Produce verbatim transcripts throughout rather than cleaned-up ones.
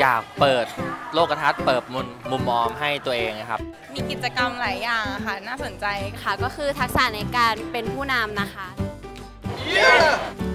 อยากเปิดโลกทัศน์เปิดมุมมุมมองให้ตัวเองนะครับมีกิจกรรมหลายอย่างค่ะน่าสนใจค่ะก็คือทักษะในการเป็นผู้นำนะคะ yeah!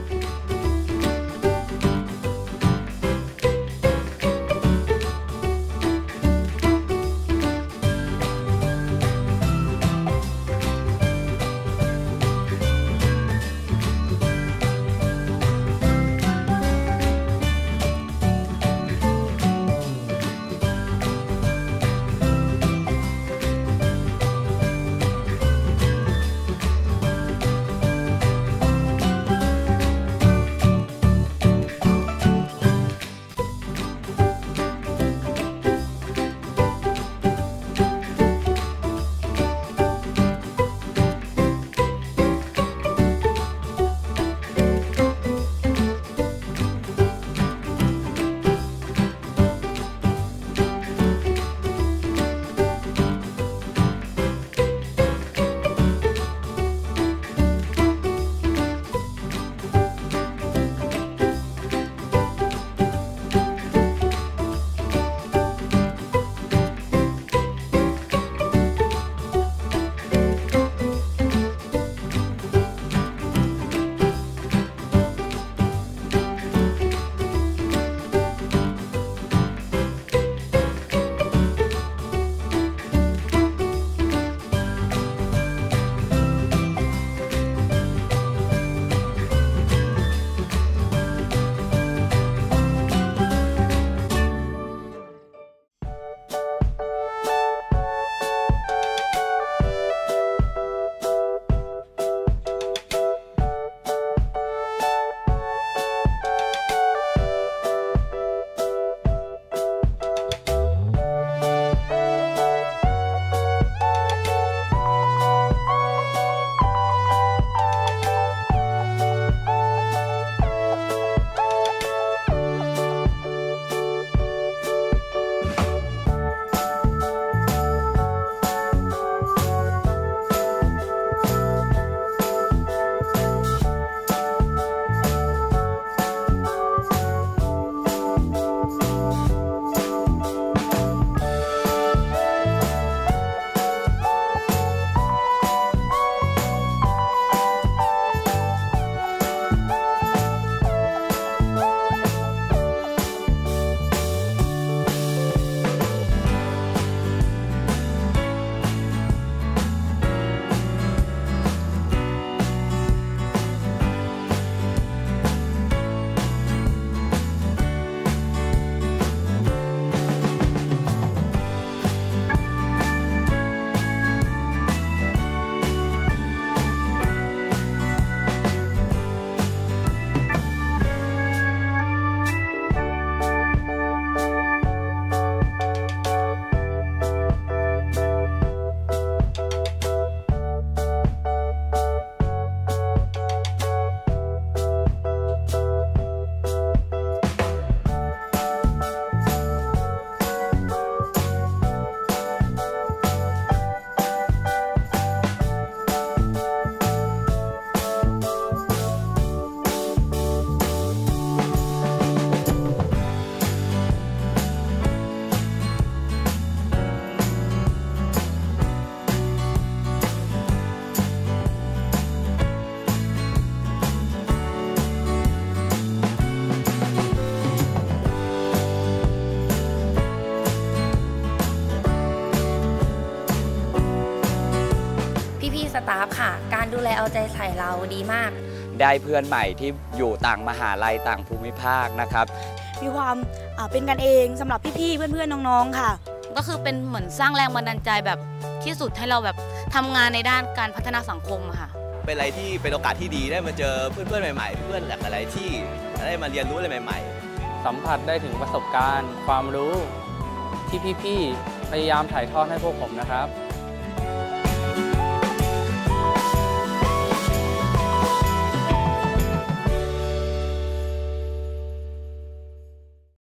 ตาฟค่ะการดูแลเอาใจใส่เราดีมากได้เพื่อนใหม่ที่อยู่ต่างมหาลัยต่างภูมิภาคนะครับมีความเป็นกันเองสำหรับพี่ๆเพื่อนๆน้องๆค่ะก็คือเป็นเหมือนสร้างแรงบันดาลใจแบบที่สุดให้เราแบบทำงานในด้านการพัฒนาสังคมค่ะเป็นอะไรที่เป็นโอกาสที่ดีได้มาเจอเพื่อนๆใหม่ๆเพื่อนหลากหลายที่ได้มาเรียนรู้อะไรใหม่ๆสัมผัสได้ถึงประสบการณ์ความรู้ที่พี่ๆพยายามถ่ายทอดให้พวกผมนะครับ